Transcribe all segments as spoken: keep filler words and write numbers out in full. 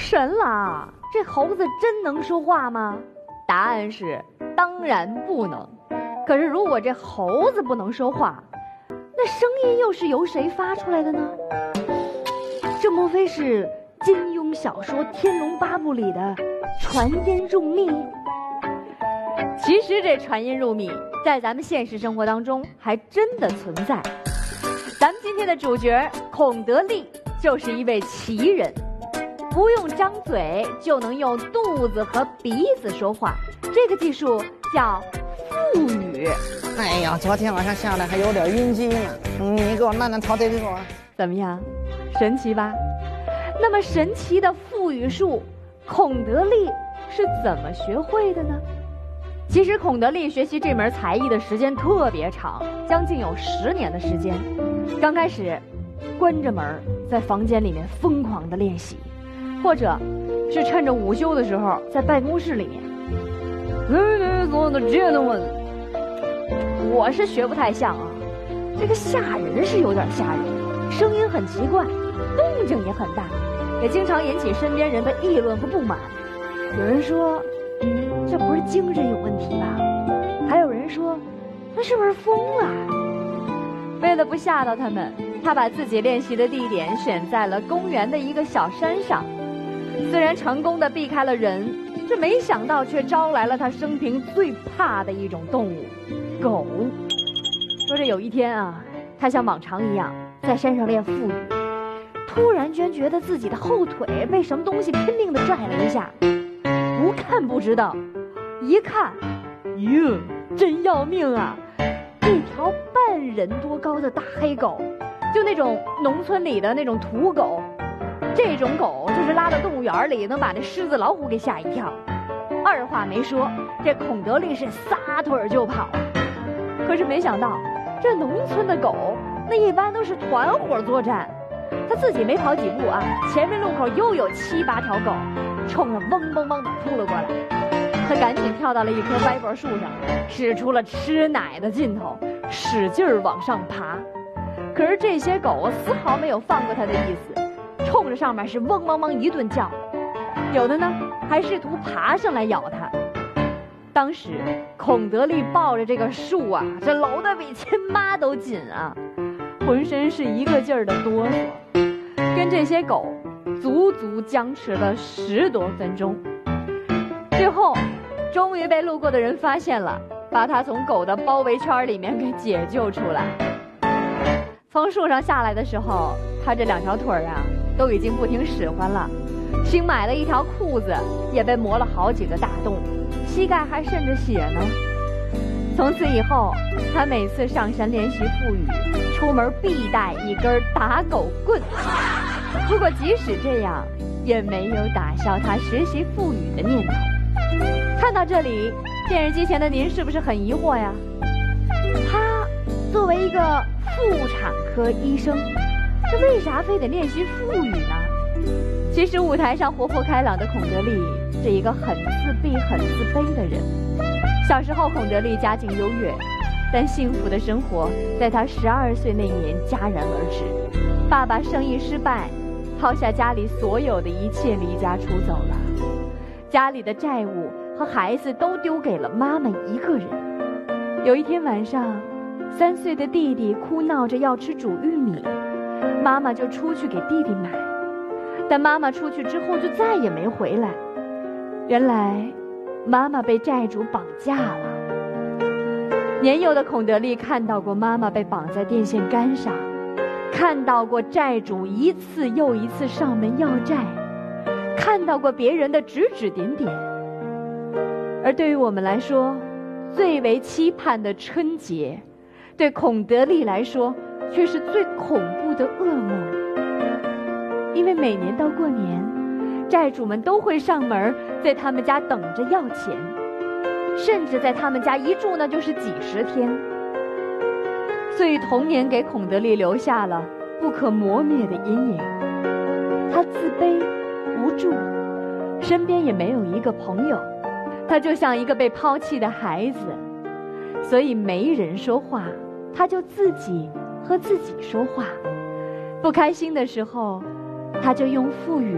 神了，这猴子真能说话吗？答案是当然不能。可是如果这猴子不能说话，那声音又是由谁发出来的呢？这莫非是金庸小说《天龙八部》里的传音入密？其实这传音入密在咱们现实生活当中还真的存在。咱们今天的主角孔德利就是一位奇人，不用张嘴就能用肚子和鼻子说话，这个技术叫腹语。 哎呀，昨天晚上下来还有点晕机呢。你给我慢慢掏这个给我。 怎么样，神奇吧？那么神奇的腹语术，孔德利是怎么学会的呢？其实孔德利学习这门才艺的时间特别长，将近有十年的时间。刚开始关着门在房间里面疯狂的练习，或者是趁着午休的时候在办公室里面。Ladies and gentlemen， 我是学不太像啊，这个吓人是有点吓人，声音很奇怪，动静也很大，也经常引起身边人的议论和不满。有人说这不是精神有问题吧？还有人说他是不是疯了？为了不吓到他们，他把自己练习的地点选在了公园的一个小山上。虽然成功的避开了人，这没想到却招来了他生平最怕的一种动物——狗。说这有一天啊，他像往常一样在山上练腹语，突然间觉得自己的后腿被什么东西拼命地拽了一下，不看不知道，一看，哟，真要命啊！一条半人多高的大黑狗，就那种农村里的那种土狗，这种狗就是拉到动物园里能把那狮子老虎给吓一跳。二话没说，这孔德利是撒腿就跑。可是没想到，这农村的狗那一般都是团伙作战，他自己没跑几步啊，前面路口又有七八条狗冲着嗡嗡嗡的扑了过来。他赶紧跳到了一棵歪脖树上，使出了吃奶的劲头，使劲儿往上爬。可是这些狗丝毫没有放过他的意思，冲着上面是嗡嗡嗡一顿叫，有的呢还试图爬上来咬他。当时孔德利抱着这个树啊，这搂得比亲妈都紧啊，浑身是一个劲儿的哆嗦，跟这些狗足足僵持了十多分钟。最后终于被路过的人发现了，把他从狗的包围圈里面给解救出来。从树上下来的时候，他这两条腿啊都已经不听使唤了，新买了一条裤子也被磨了好几个大洞，膝盖还渗着血呢。从此以后，他每次上山练习腹语，出门必带一根打狗棍。不过即使这样，也没有打消他学习腹语的念头。看到这里，电视机前的您是不是很疑惑呀？他作为一个妇产科医生，这为啥非得练习腹语呢？其实舞台上活泼开朗的孔德利是一个很自闭很自卑的人。小时候孔德利家境优越，但幸福的生活在他十二岁那年戛然而止。爸爸生意失败，抛下家里所有的一切离家出走了，家里的债务和孩子都丢给了妈妈一个人。有一天晚上，三岁的弟弟哭闹着要吃煮玉米，妈妈就出去给弟弟买，但妈妈出去之后就再也没回来。原来妈妈被债主绑架了。年幼的孔德利看到过妈妈被绑在电线杆上，看到过债主一次又一次上门要债，看到过别人的指指点点。而对于我们来说，最为期盼的春节，对孔德利来说却是最恐怖的噩梦。因为每年到过年，债主们都会上门在他们家等着要钱，甚至在他们家一住那就是几十天。所以童年给孔德利留下了不可磨灭的阴影。他自卑无助，身边也没有一个朋友，他就像一个被抛弃的孩子，所以没人说话，他就自己和自己说话。不开心的时候，他就用腹语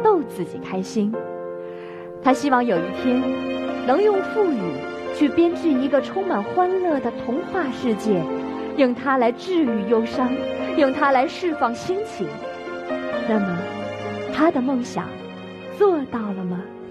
逗自己开心。他希望有一天能用腹语去编织一个充满欢乐的童话世界，用它来治愈忧伤，用它来释放心情。那么他的梦想做到了吗？